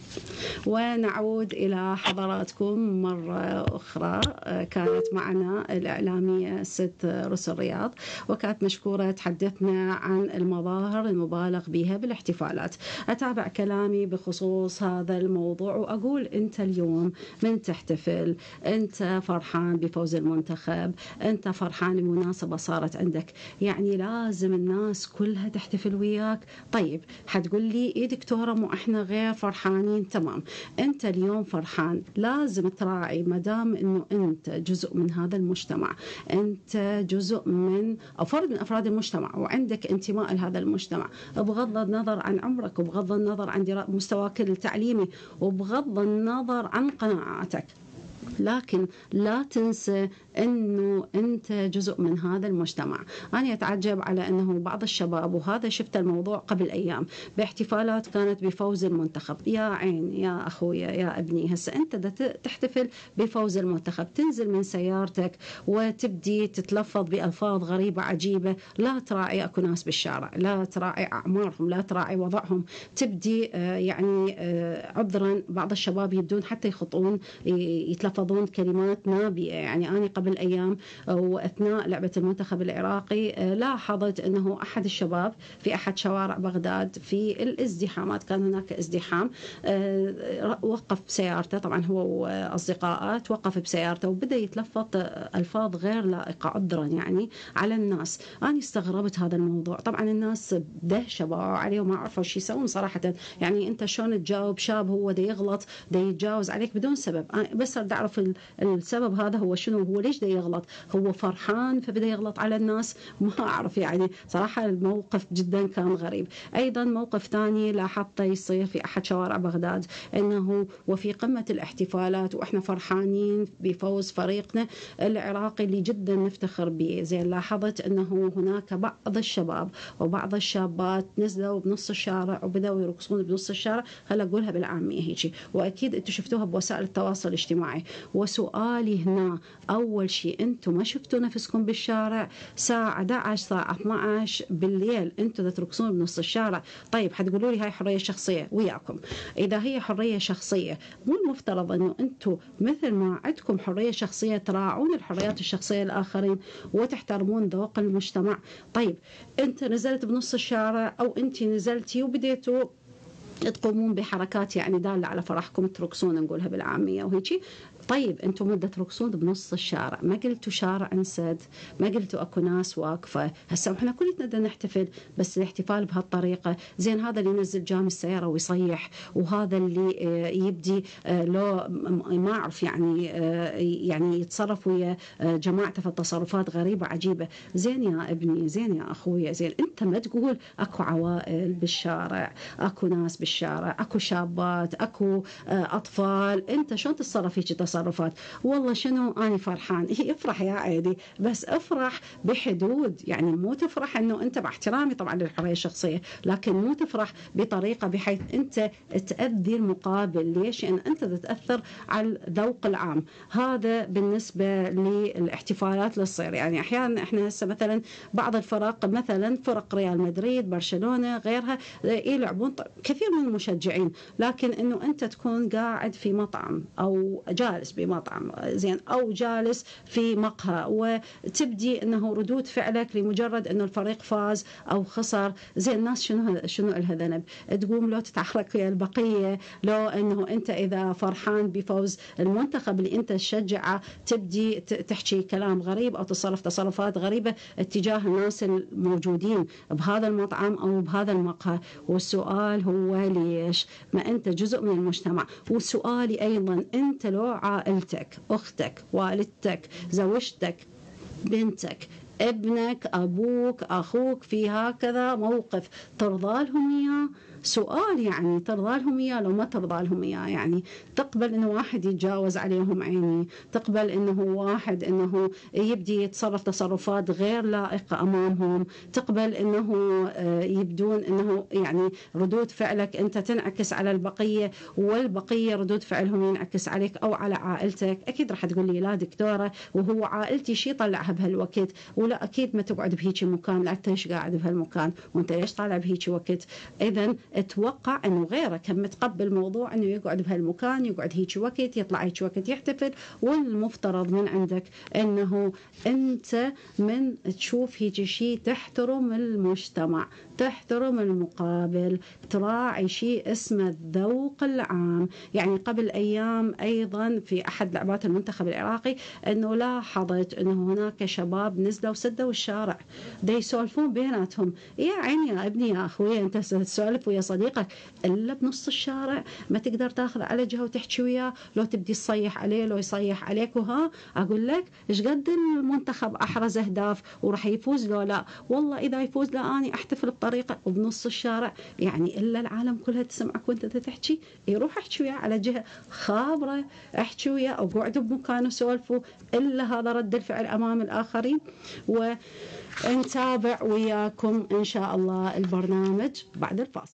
S2: ونعود إلى حضراتكم مرة أخرى. كانت معنا الإعلامية ست رسل رياض، وكانت مشكورة تحدثنا عن المظاهر المبالغ بها بالاحتفالات. أتابع كلامي بخصوص هذا الموضوع وأقول أنت اليوم من تحتفل، أنت فرحان بفوز المنتخب، أنت فرحان المناسبة صارت عندك، يعني لازم الناس كلها تحتفل وياك. طيب حتقول لي إيه دكتورة مو إحنا غير فرحانين؟ تمام، أنت اليوم فرحان، لازم تراعي مدام أنه أنت جزء من هذا المجتمع، أنت جزء من أو فرد من أفراد المجتمع وعندك انتماء لهذا المجتمع، بغض النظر عن عمرك وبغض النظر عن مستواك التعليمي وبغض النظر عن قناعاتك، لكن لا تنسى أنه أنت جزء من هذا المجتمع. أنا أتعجب على أنه بعض الشباب، وهذا شفت الموضوع قبل أيام باحتفالات كانت بفوز المنتخب، يا عين يا أخويا يا ابني، هسه أنت تحتفل بفوز المنتخب تنزل من سيارتك وتبدي تتلفظ بألفاظ غريبة عجيبة، لا تراعي أكو ناس بالشارع، لا تراعي أعمارهم، لا تراعي وضعهم، تبدي يعني عذرا بعض الشباب يبدون حتى يخطون يتلفظون كلمات نابية. يعني أنا قبل أيام وأثناء لعبة المنتخب العراقي لاحظت أنه أحد الشباب في أحد شوارع بغداد في الازدحامات، كان هناك ازدحام، وقف سيارته، طبعا هو وأصدقائه توقف بسيارته وبدأ يتلفظ ألفاظ غير لائقة عذرا يعني على الناس. أنا استغربت هذا الموضوع، طبعا الناس دهشة باعوا عليه وما عرفوا شو يسوون صراحة. يعني أنت شلون تجاوب شاب هو دا يغلط دا يتجاوز عليك بدون سبب؟ أنا بس أرد تعرف ال- السبب هذا هو شنو، هو ليش دا يغلط، هو فرحان فبدأ يغلط على الناس، ما أعرف يعني صراحة الموقف جدا كان غريب. أيضا موقف ثاني لاحظته يصير في أحد شوارع بغداد، أنه وفي قمة الاحتفالات وإحنا فرحانين بفوز فريقنا العراقي اللي جدا نفتخر به، زين لاحظت أنه هناك بعض الشباب وبعض الشابات نزلوا بنص الشارع وبدأوا يرقصون بنص الشارع، خل أقولها بالعامية هيك، وأكيد أنتم شفتوها بوسائل التواصل الاجتماعي. وسؤالي هنا، أول شيء أنتم ما شفتوا نفسكم بالشارع ساعة إحدى عشر ساعة اثني عشر بالليل أنتم ترقصون بنص الشارع؟ طيب حتقولوا لي هاي حرية شخصية وياكم، إذا هي حرية شخصية مو المفترض أنه أنتم مثل ما عندكم حرية شخصية تراعون الحريات الشخصية الآخرين وتحترمون ذوق المجتمع؟ طيب أنت نزلت بنص الشارع أو أنت نزلتي وبديتوا تقومون بحركات يعني دالة على فرحكم، ترقصون نقولها بالعامية وهيجي، طيب انتم مدة ترقصون بنص الشارع، ما قلتوا شارع انسد، ما قلتوا اكو ناس واقفة، هسه احنا كلنا بدنا نحتفل، بس الاحتفال بهالطريقة زين هذا اللي ينزل جام السيارة ويصيح، وهذا اللي يبدي لو ما اعرف يعني يعني يتصرف ويا جماعته في تصرفات غريبة عجيبة. زين يا ابني، زين يا اخويا، زين انت ما تقول اكو عوائل بالشارع، اكو ناس بالشارع، اكو شابات، اكو اطفال، انت شلون تتصرف هيك تصرفات؟ والله شنو أنا فرحان، هي افرح يا عيدي، بس افرح بحدود، يعني مو تفرح انه انت باحترامي طبعا للحرية الشخصية، لكن مو تفرح بطريقة بحيث انت تأذي المقابل. ليش؟ ان انت تتأثر على الذوق العام. هذا بالنسبة للاحتفالات اللي تصير، يعني احيانا احنا هسه مثلا بعض الفرق، مثلا فرق ريال مدريد، برشلونة، غيرها يلعبون كثير من المشجعين، لكن انه انت تكون قاعد في مطعم او جالس بمطعم زين او جالس في مقهى وتبدي انه ردود فعلك لمجرد انه الفريق فاز او خسر، زين الناس شنو شنو لها ذنب؟ تقوم لو تتحرك ويا البقيه، لو انه انت اذا فرحان بفوز المنتخب اللي انت تشجعه تبدي تحكي كلام غريب او تصرف تصرفات غريبه اتجاه الناس الموجودين بهذا المطعم او بهذا المقهى. والسؤال هو ليش؟ ما انت جزء من المجتمع. وسؤالي ايضا، انت لو عائلتك، اختك، والدتك، زوجتك، بنتك، ابنك، ابوك، اخوك في هكذا موقف، ترضى لهم اياه؟ سؤال يعني، ترضى لهم اياه لو ما ترضى لهم اياه؟ يعني تقبل انه واحد يتجاوز عليهم عيني، تقبل انه واحد انه يبدي يتصرف تصرفات غير لائقة امامهم، تقبل انه يبدون انه يعني ردود فعلك انت تنعكس على البقية والبقية ردود فعلهم ينعكس عليك او على عائلتك؟ اكيد راح تقول لي لا دكتورة، وهو عائلتي شي طلعها بهالوقت؟ ولا اكيد ما تقعد بهيك مكان، لا انت ليش قاعد بهالمكان وانت ليش طالع بهيك وقت؟ اذا اتوقع انه غيرك هم متقبل موضوع انه يقعد بهالمكان، يقعد هيك وقت، يطلع هيك وقت يحتفل، والمفترض من عندك انه انت من تشوف هيك شيء تحترم المجتمع، تحترم المقابل، تراعي شيء اسمه الذوق العام. يعني قبل ايام ايضا في احد لعبات المنتخب العراقي انه لاحظت انه هناك شباب نزلوا وسدوا الشارع دا يسولفون بيناتهم، يا عيني يا ابني يا اخويا، انت تسولف ويا صديقك الا بنص الشارع؟ ما تقدر تاخذ على جهه وتحكي وياه؟ لو تبدي تصيح عليه لو يصيح عليك. وها اقول لك ايش قد المنتخب احرز اهداف وراح يفوز لو لا، والله اذا يفوز لا اني احتفل بطريقه وبنص الشارع، يعني الا العالم كلها تسمعك وانت تحكي؟ يروح احكي وياه على جهه خابره، احكي وياه او قعدوا بمكانه سولفوا، الا هذا رد الفعل امام الاخرين. ونتابع وياكم ان شاء الله البرنامج بعد الفاصل.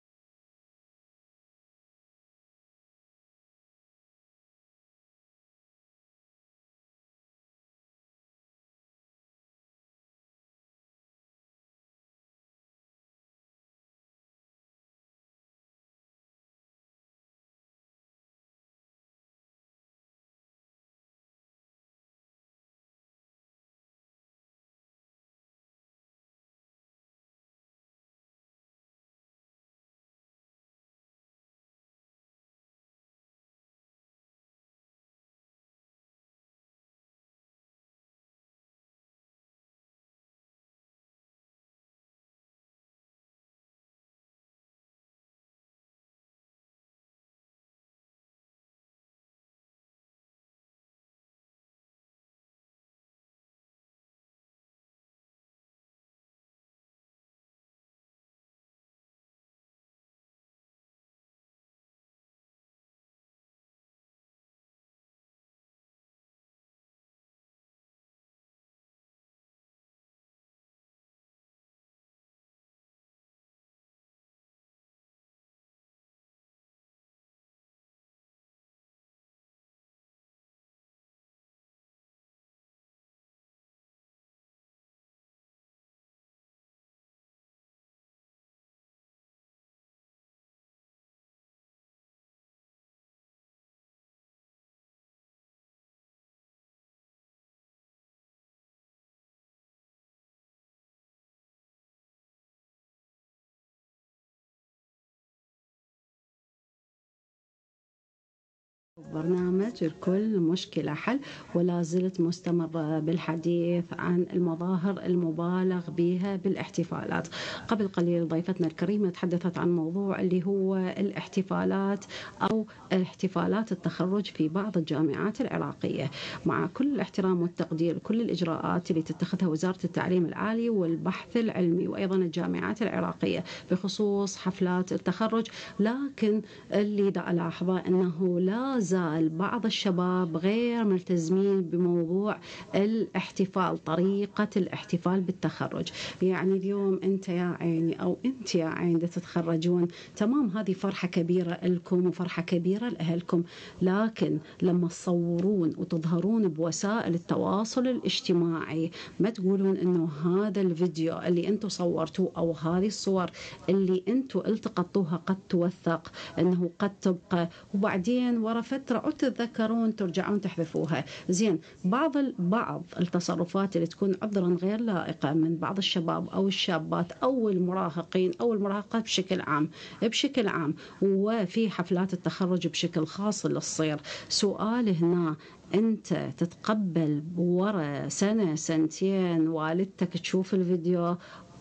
S2: برنامج الكل مشكلة حل، ولا زلت مستمرة بالحديث عن المظاهر المبالغ بها بالاحتفالات. قبل قليل ضيفتنا الكريمة تحدثت عن موضوع اللي هو الاحتفالات أو احتفالات التخرج في بعض الجامعات العراقية. مع كل الاحترام والتقدير كل الإجراءات اللي تتخذها وزارة التعليم العالي والبحث العلمي وأيضا الجامعات العراقية بخصوص حفلات التخرج، لكن اللي دا ألاحظه أنه لا زال بعض الشباب غير ملتزمين بموضوع الاحتفال، طريقة الاحتفال بالتخرج. يعني اليوم أنت يا عيني أو أنت يا عيني تتخرجون، تمام، هذه فرحة كبيرة لكم وفرحة كبيرة لأهلكم، لكن لما تصورون وتظهرون بوسائل التواصل الاجتماعي ما تقولون أنه هذا الفيديو اللي أنتم صورتوه أو هذه الصور اللي أنتم التقطوها قد توثق، أنه قد تبقى وبعدين ورا فترة وتتذكرون ترجعون تحذفوها. زين، بعض بعض التصرفات اللي تكون عذرا غير لائقة من بعض الشباب أو الشابات أو المراهقين أو المراهقات بشكل عام بشكل عام وفي حفلات التخرج بشكل خاص اللي تصير. سؤال هنا، أنت تتقبل ورا سنة سنتين والدتك تشوف الفيديو،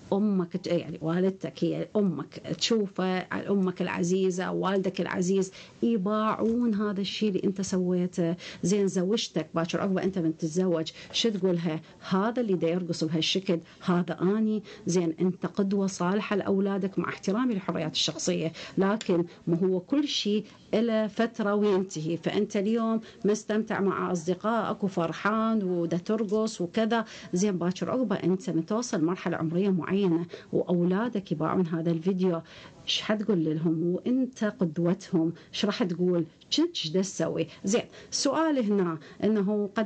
S2: أمك يعني والدتك هي أمك تشوفه، أمك العزيزة والدك العزيز يباعون هذا الشيء اللي أنت سويته. زين، زوجتك باكر عقبة أنت من تتزوج شو تقولها؟ هذا اللي دا يرقص بهالشكل هذا أني. زين، أنت قدوة صالحة لأولادك مع احترامي للحريات الشخصية، لكن ما هو كل شيء إلى فترة وينتهي. فأنت اليوم مستمتع مع أصدقائك وفرحان ودا ترقص وكذا، زين باكر عقبة أنت متوصل مرحلة عمرية معينة وأولادك يباعون هذا الفيديو، ايش حتقول لهم وانت قدوتهم؟ ايش راح تقول؟ ايش دا تسوي؟ زين، السؤال هنا انه قد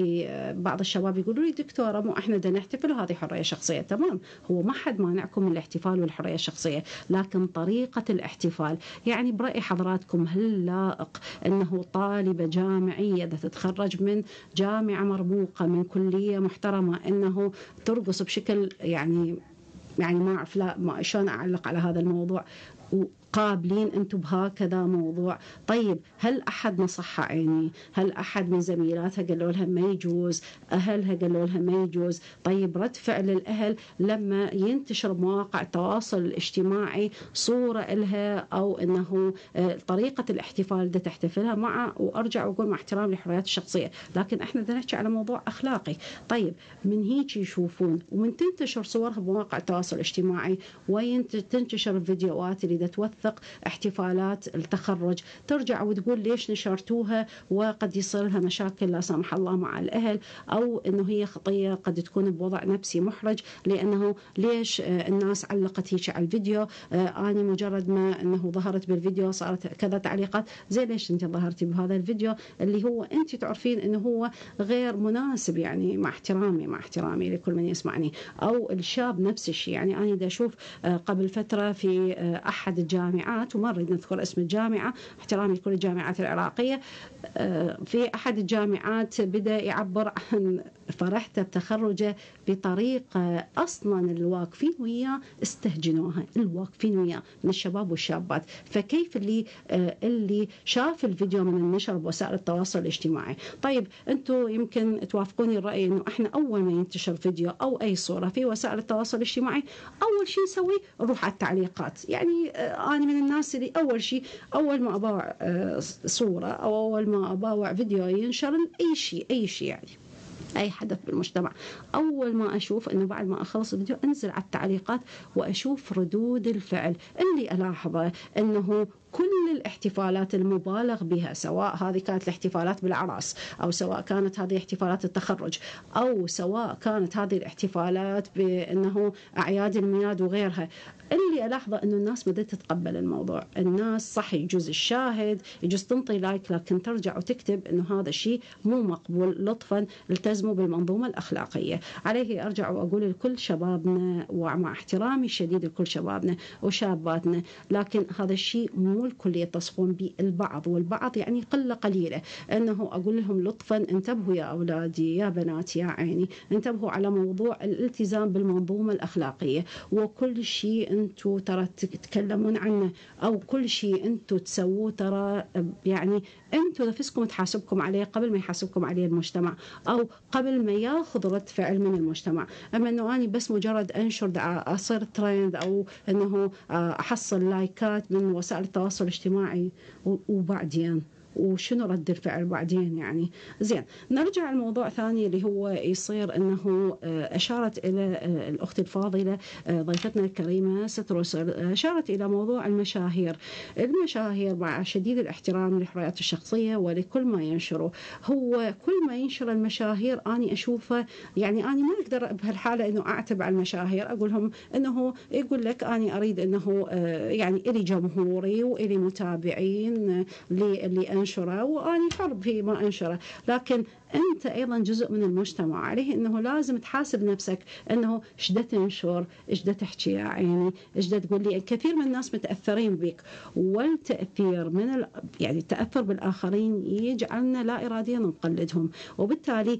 S2: بعض الشباب يقولوا لي دكتوره مو احنا بدنا نحتفل وهذه حريه شخصيه. تمام، هو ما حد مانعكم من الاحتفال والحريه الشخصيه، لكن طريقه الاحتفال يعني براي حضراتكم هل لائق انه طالبه جامعيه دا تتخرج من جامعه مرموقه من كليه محترمه انه ترقص بشكل يعني يعني ما أعرف لا ما شلون أعلق على هذا الموضوع، قابلين أنتم بهكذا موضوع؟ طيب هل أحد نصحها عيني؟ هل أحد من زميلاتها قالوا لها ما يجوز؟ أهلها قالوا لها ما يجوز؟ طيب رد فعل الأهل لما ينتشر مواقع التواصل الاجتماعي صورة إلها أو أنه طريقة الاحتفال ده تحتفلها مع، وأرجع وأقول مع احترام للحريات الشخصية، لكن إحنا بدنا نحكي على موضوع أخلاقي. طيب من هيك يشوفون ومن تنتشر صورها بمواقع التواصل الاجتماعي وتنتشر الفيديوهات اللي ده توثق احتفالات التخرج، ترجع وتقول ليش نشرتوها وقد يصير لها مشاكل لا سمح الله مع الأهل، أو أنه هي خطية قد تكون بوضع نفسي محرج لأنه ليش الناس علقت هيك على الفيديو، أنا مجرد ما أنه ظهرت بالفيديو صارت كذا تعليقات. زي ليش أنت ظهرتي بهذا الفيديو اللي هو أنت تعرفين أنه هو غير مناسب؟ يعني مع احترامي مع احترامي لكل من يسمعني. أو الشاب نفس الشيء، يعني أنا دا أشوف قبل فترة في أحد الجامعات وما نريد نذكر اسم الجامعة احترامي لكل الجامعات العراقية، في أحد الجامعات بدأ يعبر عن فرحته بتخرجه بطريقة أصلا الواقفين وياه استهجنوها، الواقفين وياه من الشباب والشابات. فكيف اللي اللي شاف الفيديو من النشر بوسائل التواصل الاجتماعي؟ طيب أنتم يمكن توافقوني الرأي إنه إحنا أول ما ينتشر فيديو أو أي صورة في وسائل التواصل الاجتماعي أول شيء نسوي نروح على التعليقات. يعني أنا من الناس اللي أول شيء أول ما أباوع صورة أو أول ما أباوع فيديو ينشر أي شيء أي شيء يعني أي حدث بالمجتمع، أول ما أشوف أنه بعد ما أخلص الفيديو أنزل على التعليقات وأشوف ردود الفعل. اللي ألاحظه أنه كل الاحتفالات المبالغ بها، سواء هذه كانت الاحتفالات بالأعراس أو سواء كانت هذه احتفالات التخرج أو سواء كانت هذه الاحتفالات بأنه أعياد الميلاد وغيرها، اللي ألاحظه أنه الناس بدأت تتقبل الموضوع. الناس صح يجوز الشاهد يجوز تنطي لايك، لكن ترجع وتكتب أنه هذا الشيء مو مقبول، لطفا التزموا بالمنظومة الأخلاقية. عليه أرجع وأقول لكل شبابنا ومع احترامي الشديد لكل شبابنا وشاباتنا، لكن هذا الشيء مو مو الكل يتصفون به، البعض، والبعض يعني قلة قليلة، أنه أقول لهم لطفا انتبهوا يا أولادي يا بناتي يا عيني، انتبهوا على موضوع الالتزام بالمنظومة الأخلاقية، وكل شيء أنتوا ترى تتكلمون عنه أو كل شيء أنتوا تسووه ترى يعني أنتوا نفسكم تحاسبكم عليه قبل ما يحاسبكم عليه المجتمع، أو قبل ما ياخذ رد فعل من المجتمع. أما أنه أنا بس مجرد أنشر أصير ترند أو أنه أحصل لايكات من وسائل التواصل الاجتماعي وبعدين وشنو رد الفعل بعدين يعني. زين، نرجع لموضوع ثاني اللي هو يصير أنه أشارت إلى الأخت الفاضلة ضيفتنا الكريمة ستروس، أشارت إلى موضوع المشاهير. المشاهير مع شديد الاحترام للحريات الشخصية ولكل ما ينشره، هو كل ما ينشر المشاهير أنا أشوفه يعني أنا ما أقدر بهالحالة أنه أعتب على المشاهير، أقولهم أنه يقول لك أنا أريد أنه يعني إلي جمهوري وإلي متابعين اللي أنشره وأنا حر في ما أنشره، لكن أنت أيضا جزء من المجتمع، عليه أنه لازم تحاسب نفسك أنه إيش دا تنشر، إيش دا تحكي يا عيني، إيش دا تقول لي. كثير من الناس متأثرين بك، والتأثير من ال... يعني التأثر بالآخرين يجعلنا لا إراديا نقلدهم، وبالتالي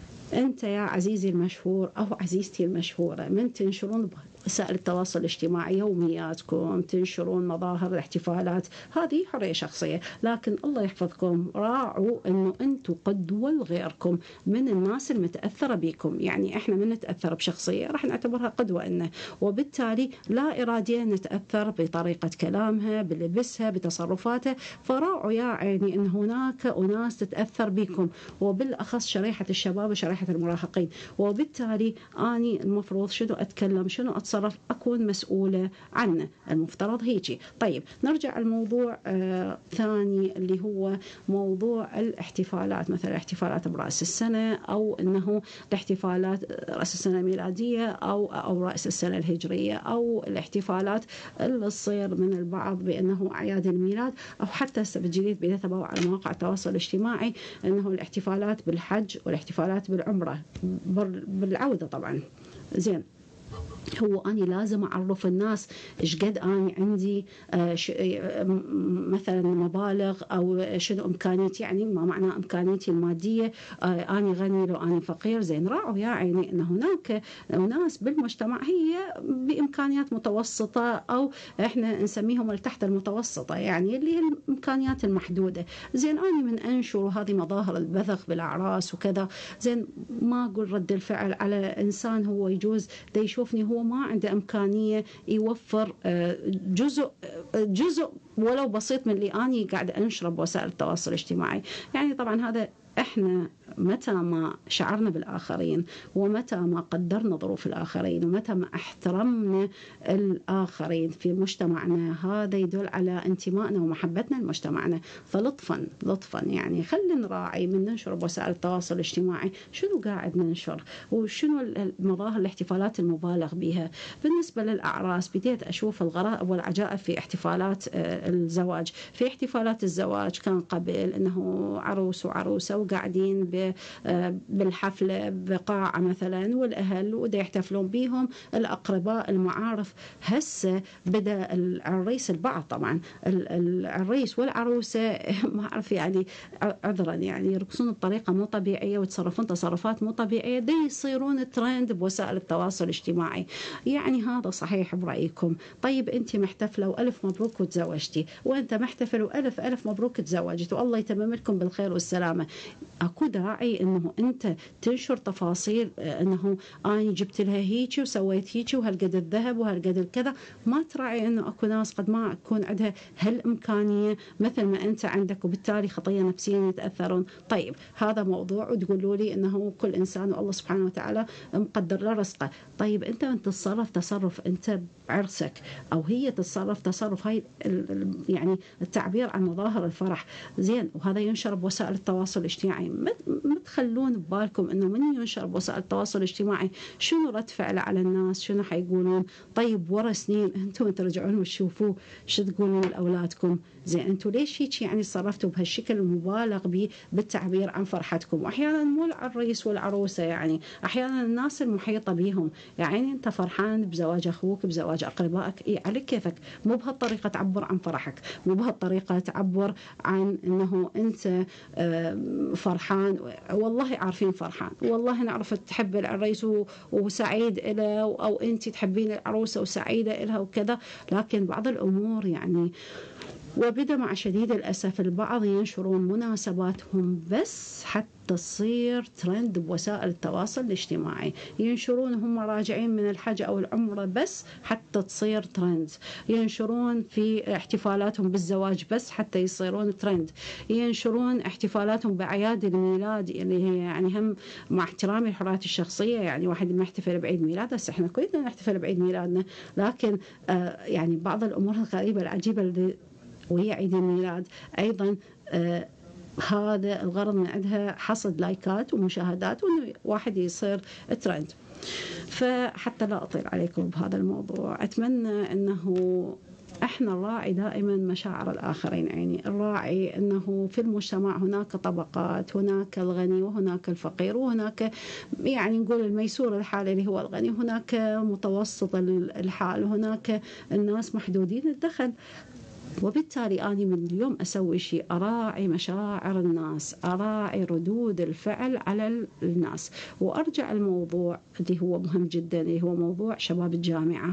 S2: أنت يا عزيزي المشهور أو عزيزتي المشهورة من تنشرون وسائل التواصل الاجتماعي يومياتكم، تنشرون مظاهر الاحتفالات، هذه حرية شخصية، لكن الله يحفظكم راعوا أنه أنتم قدوة لغيركم من الناس المتأثرة بكم. يعني إحنا من نتأثر بشخصية راح نعتبرها قدوة إنه، وبالتالي لا إراديا نتأثر بطريقة كلامها، بلبسها، بتصرفاتها. فراعوا يا عيني أن هناك أناس تتأثر بكم، وبالأخص شريحة الشباب وشريحة المراهقين، وبالتالي أني المفروض شنو أتكلم، شنو أتصرف، أكون مسؤولة عنه، المفترض هيجي. طيب نرجع الموضوع آه ثاني اللي هو موضوع الاحتفالات، مثلا احتفالات برأس السنة، أو أنه الاحتفالات رأس السنة الميلادية أو أو رأس السنة الهجرية، أو الاحتفالات اللي تصير من البعض بأنه أعياد الميلاد، أو حتى الجديد بيتبعوا على مواقع التواصل الاجتماعي أنه الاحتفالات بالحج والاحتفالات بالعمرة بالعودة طبعا. زين، هو أنا لازم أعرف الناس إيش قد أنا عندي آه مثلا مبالغ أو شنو إمكانيتي، يعني ما معنى إمكانيتي المادية، آه أنا غني لو أنا فقير. زين، راعوا يا عيني أن هناك ناس بالمجتمع هي بإمكانيات متوسطة، أو إحنا نسميهم تحت المتوسطة، يعني اللي هي الإمكانيات المحدودة. زين، أنا من أنشر هذه مظاهر البذخ بالأعراس وكذا، زين ما أقول رد الفعل على إنسان هو يجوز دا يشوفني هو ما عنده إمكانية يوفر جزء جزء ولو بسيط من اللي أنا قاعدة أنشره بوسائل التواصل الاجتماعي. يعني طبعا هذا إحنا متى ما شعرنا بالآخرين، ومتى ما قدرنا ظروف الآخرين، ومتى ما احترمنا الآخرين في مجتمعنا، هذا يدل على انتمائنا ومحبتنا لمجتمعنا. فلطفا لطفا يعني خلينا نراعي من ننشر بوسائل التواصل الاجتماعي شنو قاعد ننشر، وشنو المظاهر الاحتفالات المبالغ بها. بالنسبة للأعراس بديت أشوف الغرائب والعجائب في احتفالات الزواج. في احتفالات الزواج كان قبل أنه عروس وعروسة وقاعدين بالحفلة بقاعة مثلا، والأهل ودا يحتفلون بيهم الأقرباء المعارف. هسه بدأ العريس، البعض طبعا العريس والعروسة ما أعرف يعني عذرا يعني يرقصون بطريقة مو طبيعية ويتصرفون تصرفات مو طبيعية، دي يصيرون ترند بوسائل التواصل الاجتماعي. يعني هذا صحيح برأيكم؟ طيب أنت محتفلة وألف مبروك وتزوجتي، وأنت محتفل وألف ألف مبروك تزوجت، والله يتمم لكم بالخير والسلامة. أكو داعي أنه أنت تنشر تفاصيل أنه أنا جبت لها هيك وسويت هيك وهالقد الذهب وهالقد الكذا؟ ما تراعي أنه أكو ناس قد ما يكون عندها هالإمكانية مثل ما أنت عندك، وبالتالي خطية نفسيا يتأثرون. طيب هذا موضوع، وتقولوا لي أنه كل إنسان والله سبحانه وتعالى مقدر له رزقه. طيب أنت من تتصرف تصرف أنت بعرسك، أو هي تتصرف تصرف، هاي يعني التعبير عن مظاهر الفرح. زين، وهذا ينشر بوسائل التواصل الاجتماعي، ما ما تخلون ببالكم أنه من ينشر بوسائل التواصل الاجتماعي شنو رد فعله على الناس، شنو حيقولون. طيب ورا سنين أنتم ترجعون وتشوفوا شو تقولون لأولادكم، زين أنتم ليش هيك يعني صرفتوا بهالشكل المبالغ به بالتعبير عن فرحتكم. وأحيانا مو العريس والعروسة، يعني أحيانا الناس المحيطة بهم، يعني أنت فرحان بزواج أخوك بزواج أقربائك، إيه على كيفك، مو بهالطريقة تعبر عن فرحك، مو بهالطريقة تعبر عن أنه أنت فرحان. والله عارفين فرحان، والله نعرف تحب العريس وسعيد إله، أو أنت تحبين العروسة وسعيدة إلها وكذا، لكن بعض الأمور يعني وبدأ مع شديد الأسف البعض ينشرون مناسباتهم بس حتى تصير ترند بوسائل التواصل الاجتماعي، ينشرون هم راجعين من الحج أو العمرة بس حتى تصير ترند، ينشرون في احتفالاتهم بالزواج بس حتى يصيرون ترند، ينشرون احتفالاتهم بأعياد الميلاد اللي هي يعني هم مع احترامي الحريات الشخصية، يعني واحد ما يحتفل بعيد ميلاده، بس احنا كلنا نحتفل بعيد ميلادنا، لكن آه يعني بعض الأمور الغريبة العجيبة اللي وهي عيد الميلاد أيضا آه هذا الغرض من عندها حصد لايكات ومشاهدات وإنه واحد يصير ترند. فحتى لا أطيل عليكم بهذا الموضوع، أتمنى أنه احنا نراعي دائما مشاعر الآخرين، يعني نراعي أنه في المجتمع هناك طبقات، هناك الغني وهناك الفقير، وهناك يعني نقول الميسور الحال اللي هو الغني، هناك متوسط الحال، هناك الناس محدودين الدخل. وبالتالي أنا من اليوم أسوي شيء، أراعي مشاعر الناس، أراعي ردود الفعل على الناس. وأرجع الموضوع اللي هو مهم جدا اللي هو موضوع شباب الجامعة،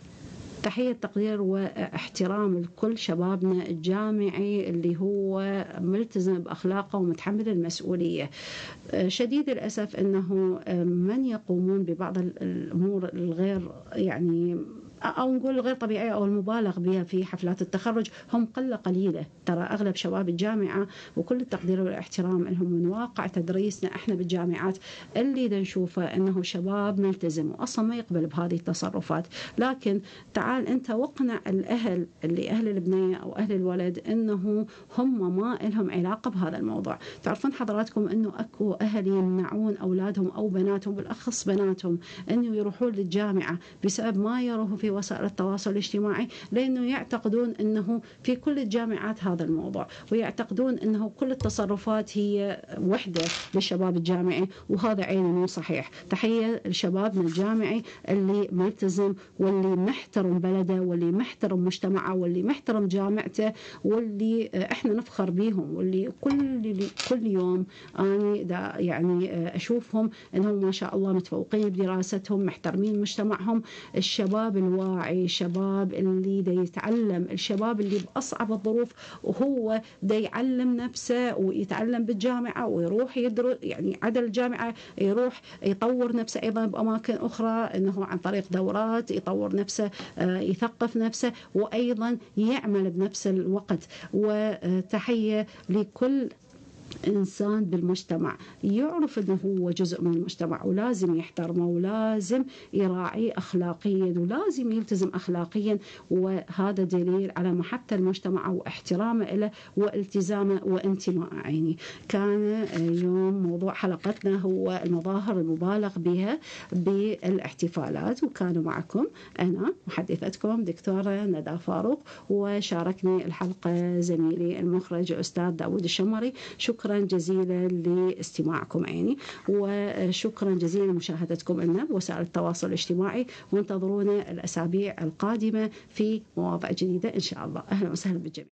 S2: تحية تقدير واحترام لكل شبابنا الجامعي اللي هو ملتزم بأخلاقه ومتحمل المسؤولية. شديد الأسف أنه من يقومون ببعض الأمور الغير يعني أو نقول غير طبيعية أو المبالغ بها في حفلات التخرج هم قلة قليلة. ترى أغلب شباب الجامعة وكل التقدير والاحترام لهم من واقع تدريسنا إحنا بالجامعات اللي نشوفه أنه شباب ملتزم وأصلا ما يقبل بهذه التصرفات. لكن تعال أنت واقنع الأهل اللي أهل البنية أو أهل الولد أنه هم ما لهم علاقة بهذا الموضوع. تعرفون حضراتكم أنه أكو أهل يمنعون أولادهم أو بناتهم بالأخص بناتهم أنه يروحون للجامعة بسبب ما يروه في وسائل التواصل الاجتماعي، لأنه يعتقدون أنه في كل الجامعات هذا الموضوع، ويعتقدون أنه كل التصرفات هي وحدة للشباب الجامعي، وهذا عيني مو صحيح. تحية لشبابنا الجامعي اللي ملتزم واللي محترم بلده واللي محترم مجتمعه واللي محترم جامعته واللي احنا نفخر بيهم، واللي كل كل يوم أنا دا يعني أشوفهم أنهم ما شاء الله متفوقين بدراستهم، محترمين مجتمعهم. الشباب الواعي، الشباب اللي دا يتعلم، الشباب اللي بأصعب الظروف وهو دا يعلم نفسه ويتعلم بالجامعة ويروح يدرس يعني عدا الجامعة يروح يطور نفسه أيضا بأماكن أخرى، أنه عن طريق دورات يطور نفسه، يثقف نفسه، وأيضا يعمل بنفس الوقت. وتحية لكل إنسان بالمجتمع يعرف أنه هو جزء من المجتمع ولازم يحترمه ولازم يراعيه أخلاقيا ولازم يلتزم أخلاقيا، وهذا دليل على محبة المجتمع واحترامه له والتزامه وانتماء عيني. كان يوم موضوع حلقتنا هو المظاهر المبالغ بها بالاحتفالات، وكانوا معكم أنا محدثتكم دكتورة ندى فاروق، وشاركني الحلقة زميلي المخرج الأستاذ داود الشمري. شكرا جزيلا لاستماعكم عيني، وشكرا جزيلا لمشاهدتكم لنا بوسائل التواصل الاجتماعي، وانتظرونا الأسابيع القادمة في مواضيع جديدة إن شاء الله. أهلا وسهلا بالجميع.